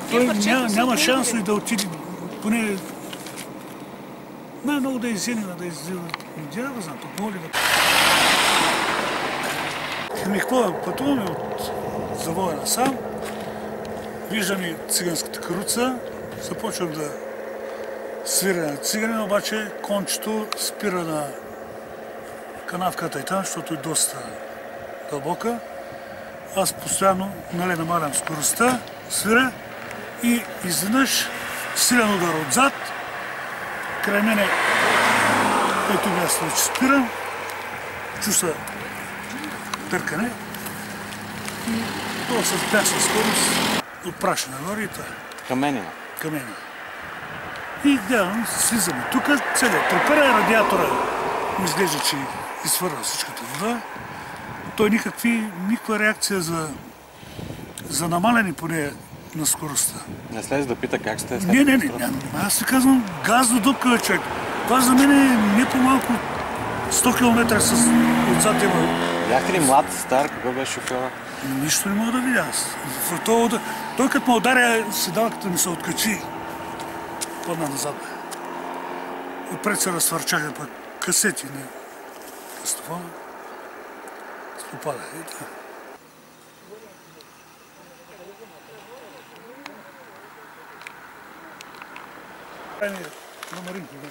Той няма шанс и да отиде, поне най-много да изземена, да иззема. Не знам, пък моли да... Ами какво, пътуваме от завоя насам, виждам и циганската каруца, започвам да свиря на циганина, обаче кончето спира на канавката и там, защото е доста дълбока. Аз постоянно намалям скоростта, свиря и изведнъж силен удар отзад. Край мене, ето място вече спирам, чувства търкане и това с бясна скорост отпраша нагоре и това. Каменина. Каменина. И гледам, слизаме тук, целият пропера радиатора изглежда, че изхвърля всичката вода. Той никаква реакция за намаляне поне на скоростта. Не слезе да пита как сте? Не. Аз ти казвам газна дупка, човек. Това за мен е не по-малко 100 км отзад има. Бяхте ли млад, стар? Кога беше шофьора? Нищо не мога да видя аз. Той като ме ударя, седалката ми се откачи. Падна назад. Отпред се разтвърчаха пък касети на кастофона. Попадаха и така. Намаринко, да.